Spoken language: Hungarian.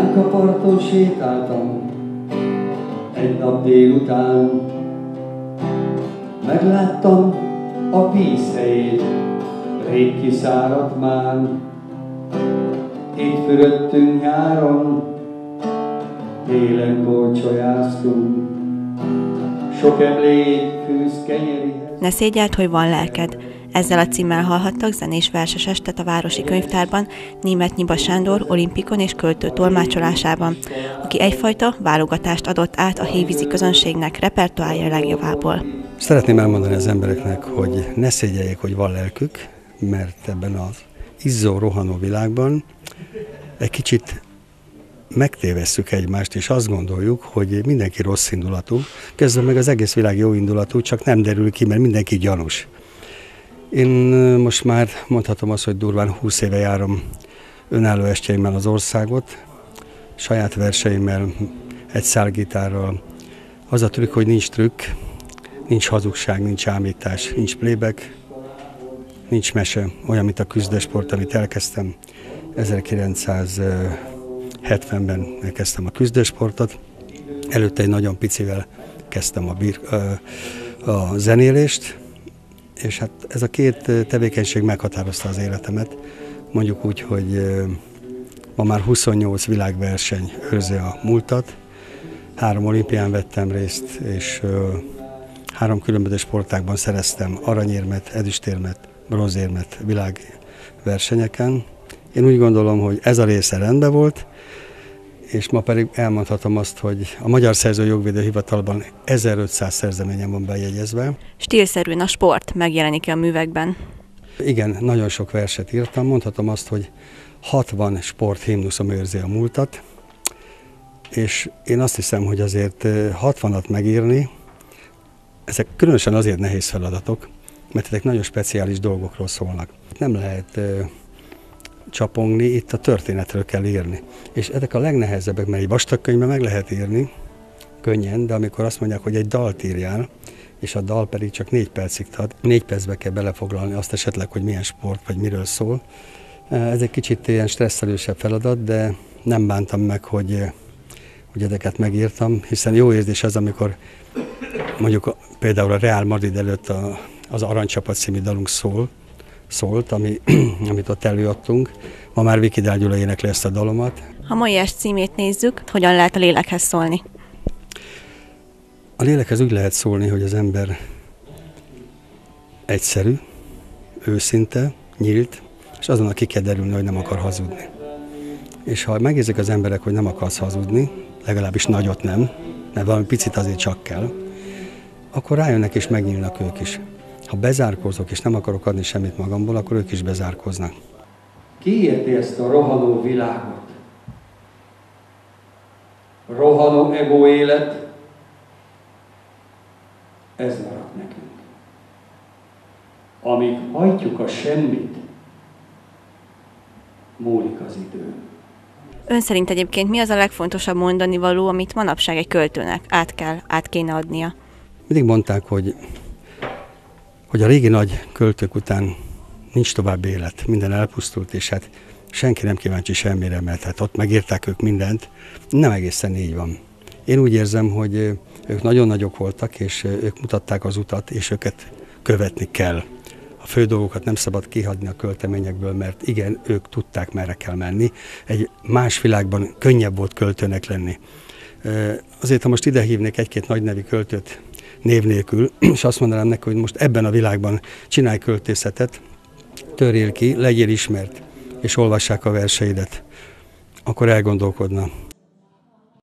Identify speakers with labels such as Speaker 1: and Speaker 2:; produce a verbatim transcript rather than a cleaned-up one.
Speaker 1: Jánka parton sétáltam, egy nap délután, megláttam a vízhelyét, rég kiszáradt már. Itt fürödtünk nyáron, télen korcsolyáztunk, sok emlék fűz kenyerihez.
Speaker 2: Ne szégyeld, hogy van lelked. Ezzel a címmel hallhattak zenés verses estet a Városi Könyvtárban Németh Nyiba Sándor olimpikon és költő tolmácsolásában, aki egyfajta válogatást adott át a hévízi közönségnek repertoárja legjavából.
Speaker 3: Szeretném elmondani az embereknek, hogy ne szégyeljék, hogy van lelkük, mert ebben az izzó, rohanó világban egy kicsit megtévesszük egymást, és azt gondoljuk, hogy mindenki rossz indulatú, közben meg az egész világ jó indulatú, csak nem derül ki, mert mindenki gyanús. Én most már mondhatom azt, hogy durván húsz éve járom önálló estjeimmel az országot, saját verseimmel, egy szálgitárral. Az a trükk, hogy nincs trükk, nincs hazugság, nincs ámítás, nincs playback, nincs mese, olyan, mint a küzdősport, amit elkezdtem. ezerkilencszázhetvenben elkezdtem a küzdősportot, előtte egy nagyon picivel kezdtem a, bir, a zenélést, és hát ez a két tevékenység meghatározta az életemet. Mondjuk úgy, hogy ma már huszonnyolc világverseny őrzi a múltat, három olimpián vettem részt, és három különböző sportágban szereztem aranyérmet, ezüstérmet, bronzérmet világversenyeken. Én úgy gondolom, hogy ez a része rendben volt, és ma pedig elmondhatom azt, hogy a Magyar Szerzői Jogvédő Hivatalban ezerötszáz szerzeményen van bejegyezve.
Speaker 2: Stílszerűen a sport megjelenik a művekben.
Speaker 3: Igen, nagyon sok verset írtam. Mondhatom azt, hogy hatvan sporthimnuszom őrzi a múltat, és én azt hiszem, hogy azért hatvanat megírni, ezek különösen azért nehéz feladatok, mert ezek nagyon speciális dolgokról szólnak. Nem lehet csapongni, itt a történetről kell írni. És ezek a legnehezebbek, mert egy vastag könyvben meg lehet írni, könnyen, de amikor azt mondják, hogy egy dalt írjál, és a dal pedig csak négy percig tart, négy percbe kell belefoglalni azt esetleg, hogy milyen sport, vagy miről szól. Ez egy kicsit ilyen stresszelősebb feladat, de nem bántam meg, hogy, hogy ezeket megírtam, hiszen jó érzés az, amikor mondjuk például a Real Madrid előtt a, az Aranycsapat című dalunk szól, szólt, ami, amit ott előadtunk. Ma már Vikidál Gyula énekli ezt a dalomat.
Speaker 2: Ha mai est címét nézzük, hogyan lehet a lélekhez szólni?
Speaker 3: A lélekhez úgy lehet szólni, hogy az ember egyszerű, őszinte, nyílt, és azonnal ki kell derülni, hogy nem akar hazudni. És ha megérzik az emberek, hogy nem akarsz hazudni, legalábbis nagyot nem, mert valami picit azért csak kell, akkor rájönnek és megnyílnak ők is. Ha bezárkózok és nem akarok adni semmit magamból, akkor ők is bezárkóznak.
Speaker 1: Ki érti ezt a rohanó világot? Rohanó ego élet, ez maradt nekünk. Amíg hajtjuk a semmit, múlik az idő.
Speaker 2: Ön szerint egyébként mi az a legfontosabb mondani való, amit manapság egy költőnek át kell, át kéne adnia?
Speaker 3: Mindig mondták, hogy hogy a régi nagy költők után nincs tovább élet, minden elpusztult, és hát senki nem kíváncsi semmire, mert hát ott megírták ők mindent. Nem egészen így van. Én úgy érzem, hogy ők nagyon nagyok voltak, és ők mutatták az utat, és őket követni kell. A fő dolgokat nem szabad kihagyni a költeményekből, mert igen, ők tudták, merre kell menni. Egy más világban könnyebb volt költőnek lenni. Azért, ha most ide hívnék egy-két nagy nevű költőt, név nélkül, és azt mondanám neki, hogy most ebben a világban csinálj költészetet, törjél ki, legyél ismert, és olvassák a verseidet, akkor elgondolkodna.